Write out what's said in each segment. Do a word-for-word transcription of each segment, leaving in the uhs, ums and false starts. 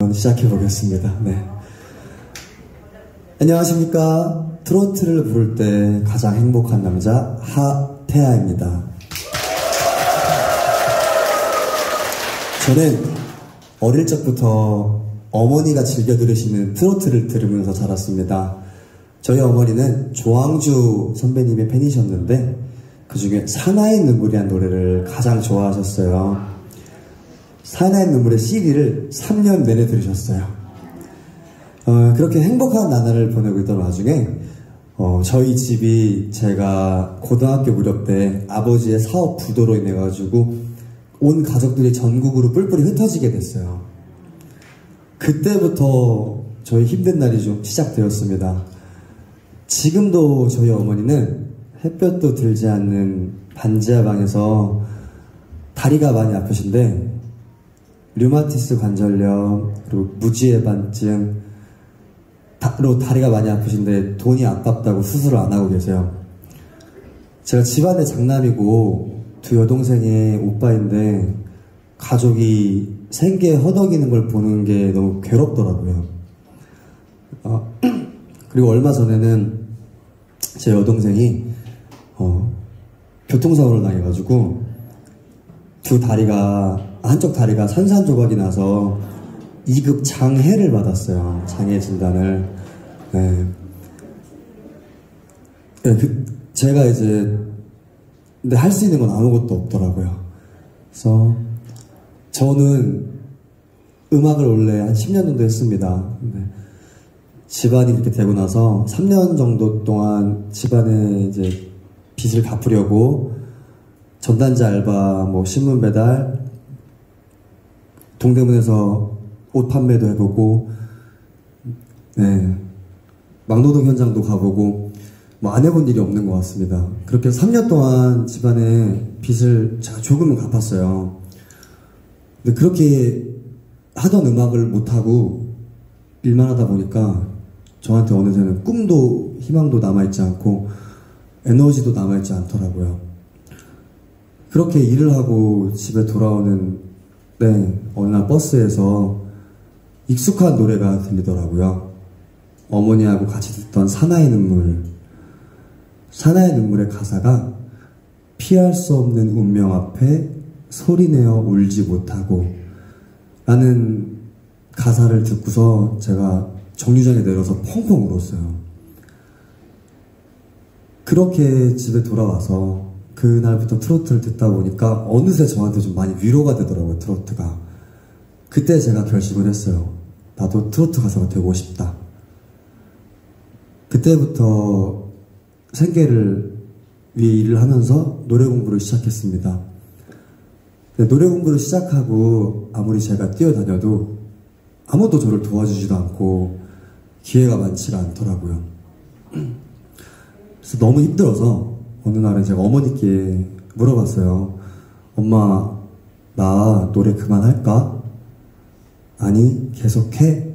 시작해 보겠습니다. 네. 안녕하십니까. 트로트를 부를 때 가장 행복한 남자 하태하입니다. 저는 어릴 적부터 어머니가 즐겨 들으시는 트로트를 들으면서 자랐습니다. 저희 어머니는 조항주 선배님의 팬이셨는데 그 중에 사나이 눈물이란 노래를 가장 좋아하셨어요. 사나이 눈물의 씨디를 삼 년 내내 들으셨어요. 어, 그렇게 행복한 나날을 보내고 있던 와중에 어, 저희 집이 제가 고등학교 무렵 때 아버지의 사업 부도로 인해 가지고 온 가족들이 전국으로 뿔뿔이 흩어지게 됐어요. 그때부터 저희 힘든 날이 좀 시작되었습니다. 지금도 저희 어머니는 햇볕도 들지 않는 반지하 방에서 다리가 많이 아프신데 류마티스 관절염 그리고 무지해반증 로 다리가 많이 아프신데 돈이 아깝다고 수술을 안 하고 계세요. 제가 집안의 장남이고 두 여동생의 오빠인데 가족이 생계 허덕이는 걸 보는 게 너무 괴롭더라고요. 어, 그리고 얼마 전에는 제 여동생이 어, 교통사고를 당해가지고 두 다리가 한쪽 다리가 산산조각이 나서 이 급 장해를 받았어요. 장해 진단을. 네. 네, 그, 제가 이제 근데 할 수 있는 건 아무것도 없더라고요. 그래서 저는 음악을 원래 한 십 년 정도 했습니다. 근데 집안이 그렇게 되고 나서 삼 년 정도 동안 집안에 이제 빚을 갚으려고 전단지 알바, 뭐 신문 배달, 동대문에서 옷 판매도 해보고, 네, 막노동 현장도 가보고, 뭐 안 해본 일이 없는 것 같습니다. 그렇게 삼 년 동안 집안에 빚을 제가 조금은 갚았어요. 근데 그렇게 하던 음악을 못하고 일만 하다 보니까 저한테 어느새는 꿈도 희망도 남아있지 않고 에너지도 남아있지 않더라고요. 그렇게 일을 하고 집에 돌아오는 네, 어느 날 버스에서 익숙한 노래가 들리더라고요. 어머니하고 같이 듣던 사나이 눈물. 사나이 눈물의 가사가 피할 수 없는 운명 앞에 소리내어 울지 못하고 라는 가사를 듣고서 제가 정류장에 내려서 펑펑 울었어요. 그렇게 집에 돌아와서 그날부터 트로트를 듣다 보니까 어느새 저한테 좀 많이 위로가 되더라고요, 트로트가. 그때 제가 결심을 했어요. 나도 트로트 가수가 되고 싶다. 그때부터 생계를 위해 일을 하면서 노래 공부를 시작했습니다. 노래 공부를 시작하고 아무리 제가 뛰어다녀도 아무도 저를 도와주지도 않고 기회가 많지가 않더라고요. 그래서 너무 힘들어서 어느 날은 제가 어머니께 물어봤어요. 엄마, 나 노래 그만할까? 아니, 계속해.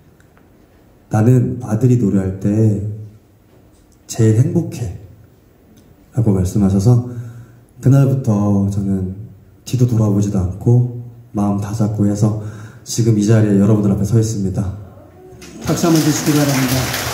나는 아들이 노래할 때 제일 행복해. 라고 말씀하셔서 그날부터 저는 뒤도 돌아보지도 않고 마음 다 잡고 해서 지금 이 자리에 여러분들 앞에 서 있습니다. 박수 한번 주시기 바랍니다.